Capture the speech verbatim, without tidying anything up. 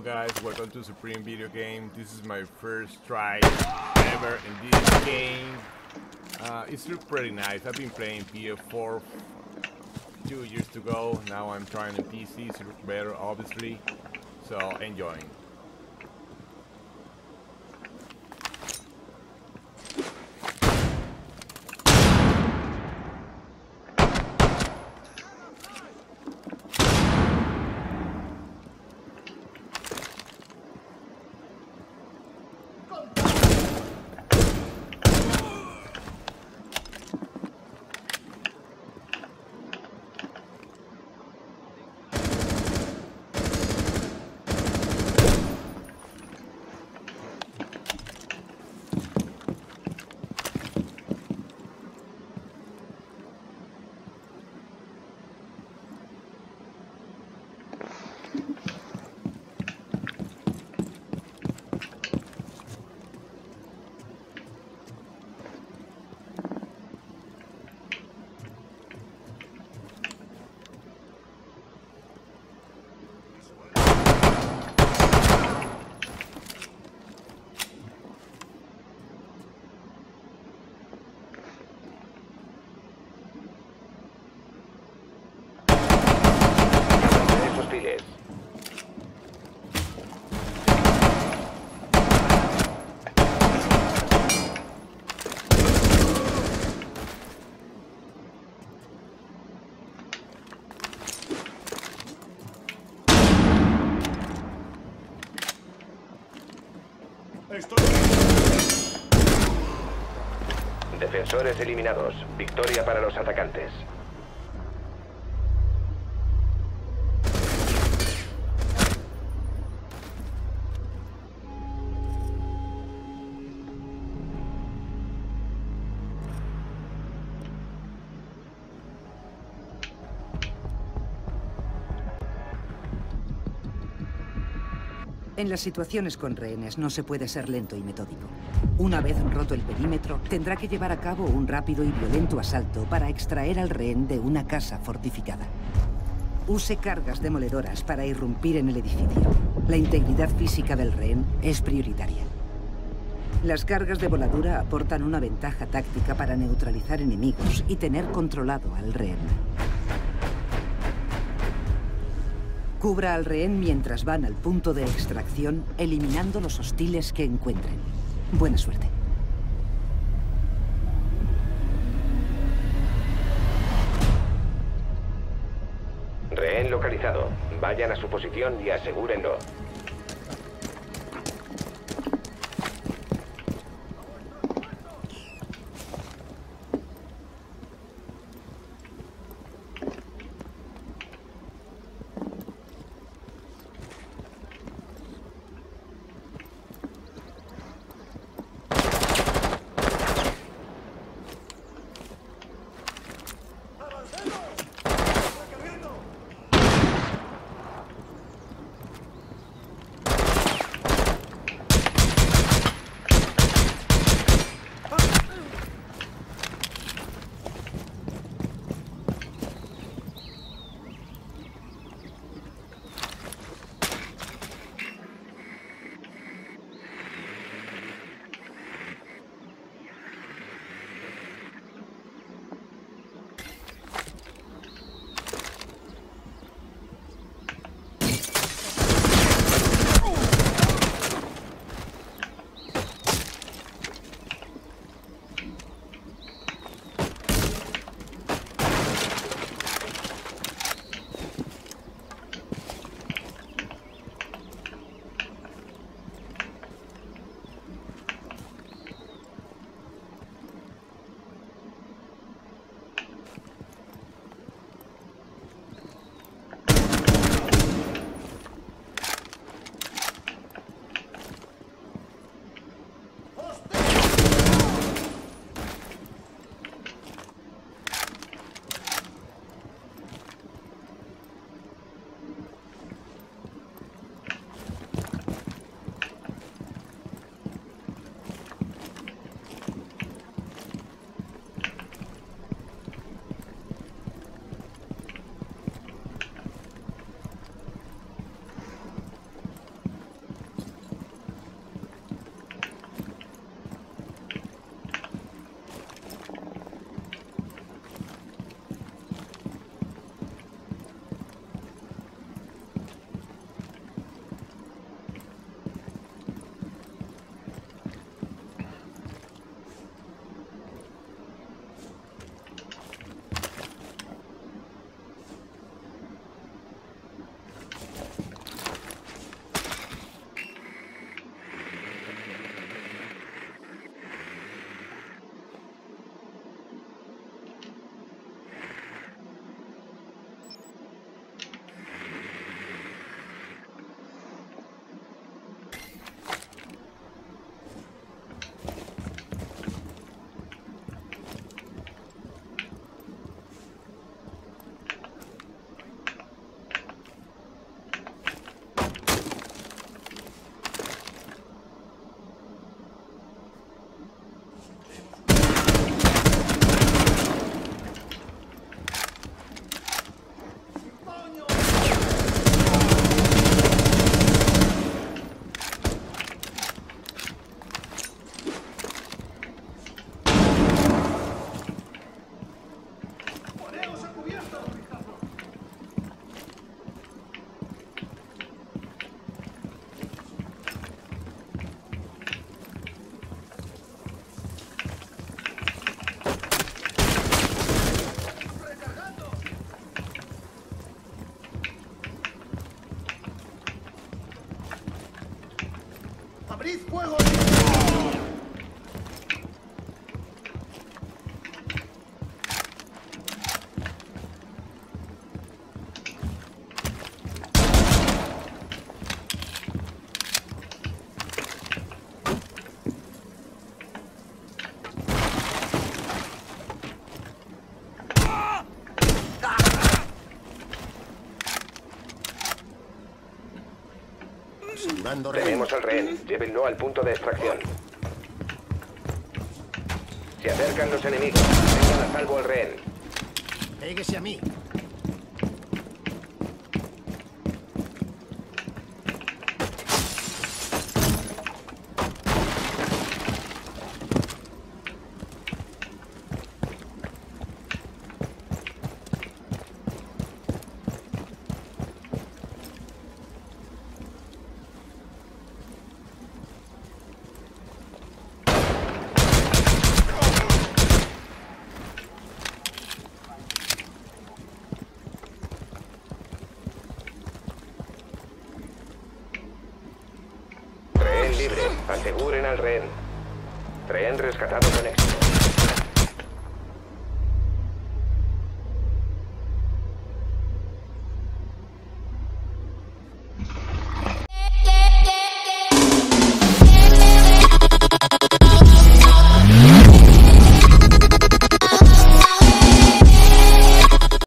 Hello guys, welcome to Supreme Video Game. This is my first try ever in this game. Uh, it's look pretty nice. I've been playing P S four two years ago. Now I'm trying on P C. It looks better, obviously. So enjoying. Defensores eliminados. Victoria para los atacantes. En las situaciones con rehenes no se puede ser lento y metódico. Una vez roto el perímetro, tendrá que llevar a cabo un rápido y violento asalto para extraer al rehén de una casa fortificada. Use cargas demoledoras para irrumpir en el edificio. La integridad física del rehén es prioritaria. Las cargas de voladura aportan una ventaja táctica para neutralizar enemigos y tener controlado al rehén. Cubra al rehén mientras van al punto de extracción, eliminando los hostiles que encuentren. Buena suerte. Rehén localizado. Vayan a su posición y asegúrenlo. Capturando rehén. Tenemos al rehén. Llévenlo al punto de extracción. Se acercan los enemigos. Tengan a salvo al rehén. Péguese a mí. Rehén libre. Aseguren al rehén. Rehén rescatado con éxito.